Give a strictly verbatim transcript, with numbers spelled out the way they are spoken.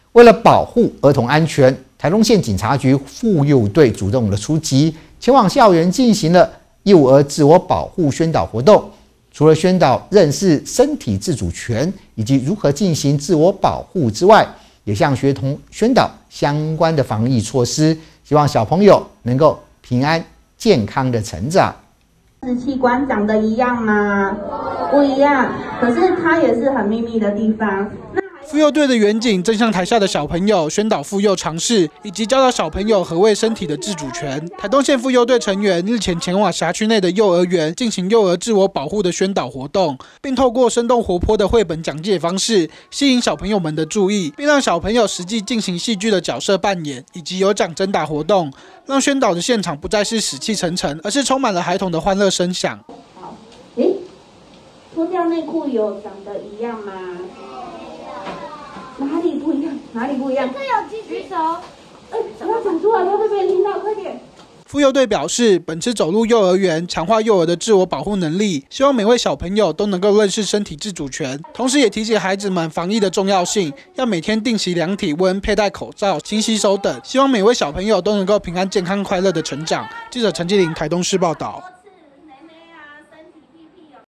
为了保护儿童安全，台东县警察局妇幼队主动的出击，前往校园进行了幼儿自我保护宣导活动。除了宣导认识身体自主权以及如何进行自我保护之外，也向学童宣导相关的防疫措施，希望小朋友能够平安健康的成长。 支器官长得一样吗？不一样，可是它也是很秘密的地方。 妇幼队的远景正向台下的小朋友宣导妇幼常识，以及教导小朋友何谓身体的自主权。台东县妇幼队成员日前前往辖区内的幼儿园进行幼儿自我保护的宣导活动，并透过生动活泼的绘本讲解方式吸引小朋友们的注意，并让小朋友实际进行戏剧的角色扮演，以及有奖征答活动，让宣导的现场不再是死气沉沉，而是充满了孩童的欢乐声响。 好，诶，脱掉内裤有长得一样吗？哪里不一样？哪里不一样？这有举举手。哎，不要讲出来，不要被别人听到，快点。 妇幼队表示，本次走入幼儿园，强化幼儿的自我保护能力，希望每位小朋友都能够认识身体自主权，同时也提醒孩子们防疫的重要性，要每天定期量体温、佩戴口罩、勤洗手等，希望每位小朋友都能够平安、健康、快乐的成长。记者陈继玲，台东市报道。